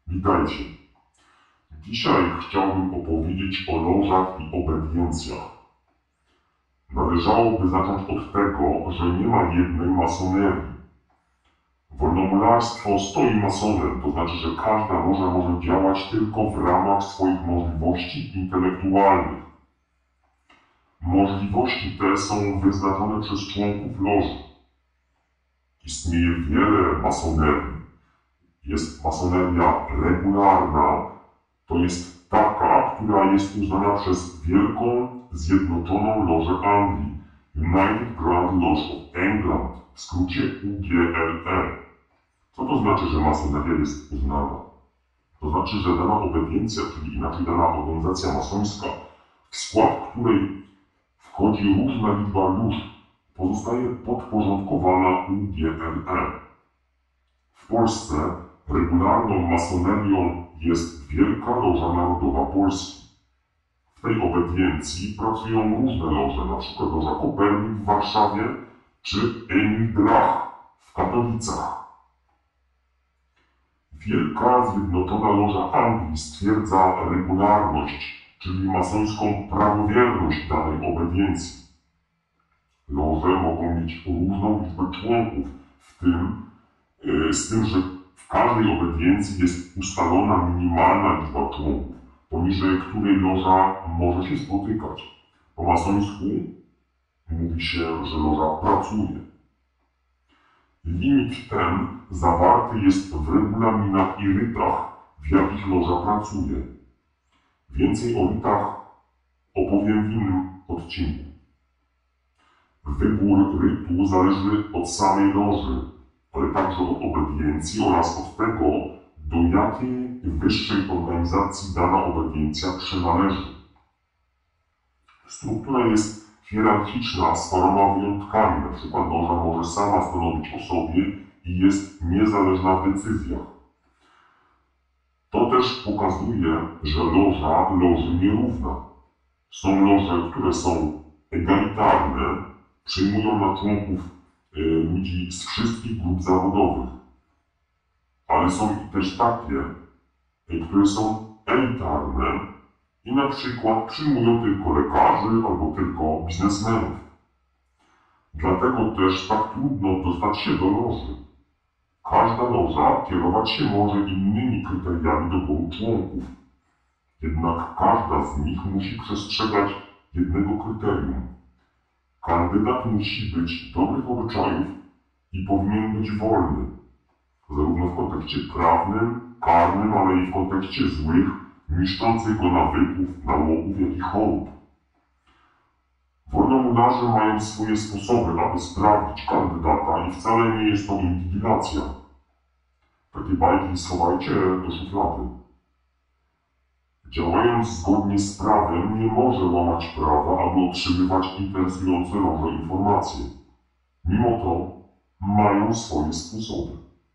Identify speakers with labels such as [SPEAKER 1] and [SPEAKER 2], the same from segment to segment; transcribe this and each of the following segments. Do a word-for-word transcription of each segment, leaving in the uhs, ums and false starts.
[SPEAKER 1] Witajcie. Dzisiaj chciałbym opowiedzieć o lożach i obediencjach. Należałoby zacząć od tego, że nie ma jednej masonerii. Wolnomularstwo stoi masonem, to znaczy, że każda loża może działać tylko w ramach swoich możliwości intelektualnych. Możliwości te są wyznaczone przez członków loży. Istnieje wiele masonerii. Jest masoneria regularna, to jest taka, która jest uznana przez Wielką Zjednoczoną Lożę Anglii, United Grand Lodge of England, w skrócie U G L E. Co to znaczy, że masoneria jest uznana? To znaczy, że dana obediencja, czyli inaczej dana organizacja masońska, w skład której wchodzi różna liczba lóż, pozostaje podporządkowana U G L E. W Polsce regularną masonerią jest Wielka Loża Narodowa Polski. W tej obediencji pracują różne loże, np. Loża Kopernik w Warszawie czy Emil Drach w Katowicach. Wielka Zjednoczona Loża Anglii stwierdza regularność, czyli masońską prawowierność danej obediencji. Loże mogą mieć różną liczbę członków, w tym, yy, z tym, że w każdej obediencji jest ustalona minimalna liczba członków, poniżej której loża może się spotykać. Po masońsku mówi się, że loża pracuje. Limit ten zawarty jest w regulaminach i rytach, w jakich loża pracuje. Więcej o rytach opowiem w innym odcinku. Wybór rytu zależy od samej loży, ale także od obediencji oraz od tego, do jakiej wyższej organizacji dana obediencja przynależy. Struktura jest hierarchiczna z paroma wyjątkami, na przykład loża może sama stanowić o sobie i jest niezależna w decyzjach. To też pokazuje, że loża loży nierówna. Są loże, które są egalitarne, przyjmują na członków y, ludzi z wszystkich grup zawodowych, ale są też takie, y, które są elitarne i na przykład przyjmują tylko lekarzy albo tylko biznesmenów. Dlatego też tak trudno dostać się do loży. Każda loża kierować się może innymi kryteriami doboru członków. Jednak każda z nich musi przestrzegać jednego kryterium. Kandydat musi być dobrych obyczajów i powinien być wolny, zarówno w kontekście prawnym, karnym, ale i w kontekście złych, niszczących go nawyków, nałogów, jak i chorób. Wolnomularze mają swoje sposoby, aby sprawdzić kandydata i wcale nie jest to inwigilacja. Takie bajki schowajcie do szuflady. Działając zgodnie z prawem, nie może łamać prawa, aby otrzymywać interesujące loże informacje. Mimo to mają swoje sposoby.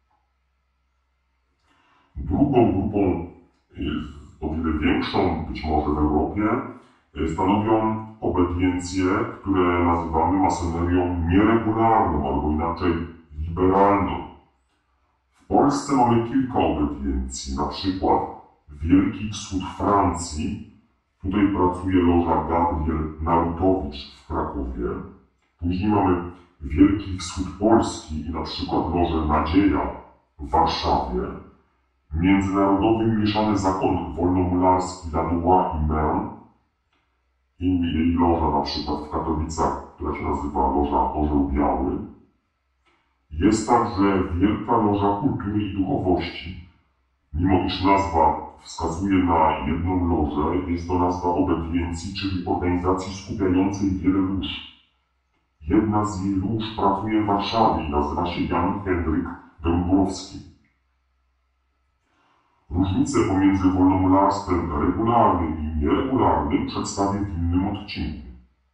[SPEAKER 1] Drugą grupą, o wiele większą być może w Europie, stanowią obediencje, które nazywamy masonerią nieregularną albo inaczej liberalną. W Polsce mamy kilka obediencji, na przykład Wielki Wschód Francji, tutaj pracuje loża Gabriel Narutowicz w Krakowie. Później mamy Wielki Wschód Polski i na przykład lożę Nadzieja w Warszawie. Międzynarodowy Mieszany Zakon Wolnomularski Ladois i Meun i jej loża na przykład w Katowicach, która się nazywa Loża Orzeł Biały. Jest także Wielka Loża Kultury i Duchowości. Mimo iż nazwa wskazuje na jedną lożę, jest to nazwa obediencji, czyli organizacji skupiającej wiele lóż. Jedna z jej lóż pracuje w Warszawie i nazywa się Jan Henryk Dąbrowski. Różnice pomiędzy wolnomularstwem regularnym i nieregularnym przedstawię w innym odcinku.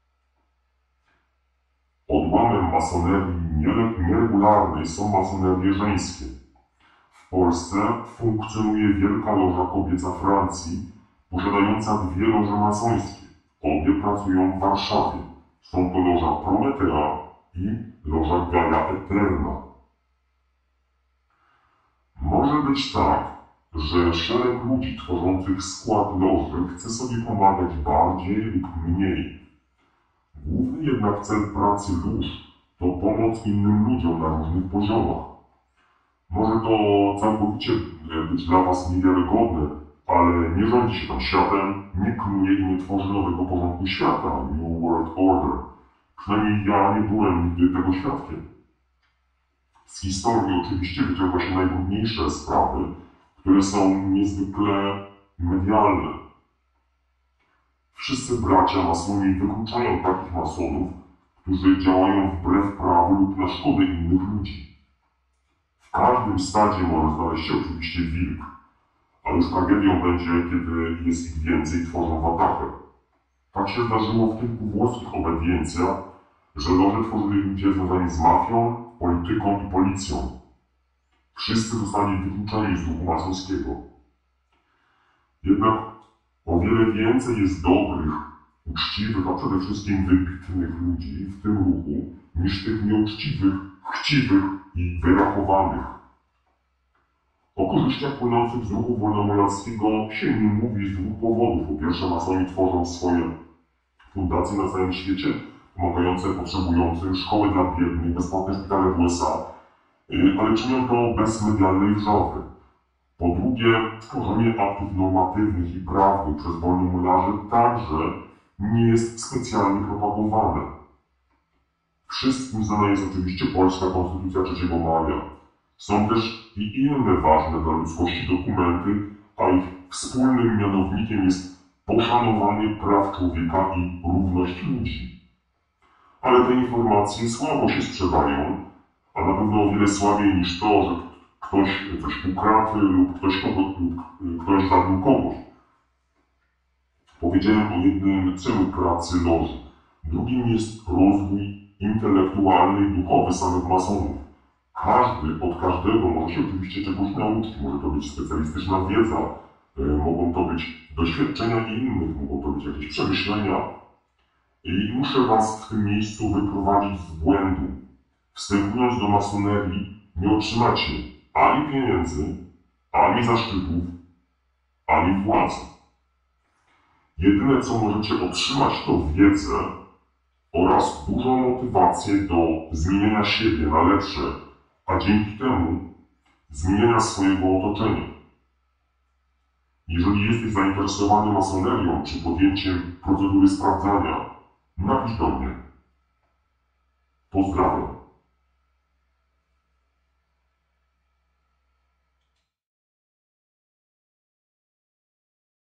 [SPEAKER 1] Odłamem masonerii nieregularnej są masonerie żeńskie. W Polsce funkcjonuje Wielka Loża Kobieca Francji, posiadająca dwie loże masońskie. Obie pracują w Warszawie. Są to loża Prometea i loża Gaia Eterna. Może być tak, że szereg ludzi tworzących skład loży chce sobie pomagać bardziej lub mniej. Główny jednak cel pracy lóż to pomoc innym ludziom na różnych poziomach. Może to całkowicie być dla Was niewiarygodne, ale nie rządzi się tam światem, nie knuje i nie tworzy nowego porządku świata, New World Order. Przynajmniej ja nie byłem nigdy tego świadkiem. Z historii oczywiście wyciąga się najtrudniejsze sprawy, które są niezwykle medialne. Wszyscy bracia masoni wykluczają takich masonów, którzy działają wbrew prawu lub na szkodę innych ludzi. W każdym stadzie może znaleźć się oczywiście wilk, a już tragedią będzie, kiedy jest ich więcej i tworzą watachę. Tak się zdarzyło w kilku włoskich obediencjach, że loże tworzyli ludzie związani z mafią, polityką i policją. Wszyscy zostali wykluczeni z ruchu masońskiego. Jednak o wiele więcej jest dobrych, uczciwych, a przede wszystkim wybitnych ludzi w tym ruchu, niż tych nieuczciwych, chciwych i wyrachowanych. O korzyściach płynących z ruchu wolnomularskiego się nie mówi z dwóch powodów. Po pierwsze, masoni tworzą swoje fundacje na całym świecie, pomagające potrzebującym, szkoły dla biednych, bezpłatne szpitale w U S A, ale czynią to bez medialnej wrzawy. Po drugie, tworzenie aktów normatywnych i prawnych przez wolnomularzy także nie jest specjalnie propagowane. Wszystkim znana jest oczywiście polska Konstytucja trzeciego maja. Są też i inne ważne dla ludzkości dokumenty, a ich wspólnym mianownikiem jest poszanowanie praw człowieka i równość ludzi. Ale te informacje słabo się sprzedają, a na pewno o wiele słabiej niż to, że ktoś coś ukradł lub ktoś, kogo, lub ktoś zabił kogoś. Powiedziałem o jednym celu pracy loży. Drugim jest rozwój intelektualny i duchowy samych masonów. Każdy od każdego może się oczywiście czegoś nauczyć. Może to być specjalistyczna wiedza, mogą to być doświadczenia innych, mogą to być jakieś przemyślenia. I muszę Was w tym miejscu wyprowadzić z błędu. Wstępując do masonerii, nie otrzymacie ani pieniędzy, ani zaszczytów, ani władzy. Jedyne, co możecie otrzymać, to wiedzę oraz dużą motywację do zmieniania siebie na lepsze, a dzięki temu zmieniania swojego otoczenia. Jeżeli jesteś zainteresowany masonerią czy podjęciem procedury sprawdzania, napisz do mnie. Pozdrawiam.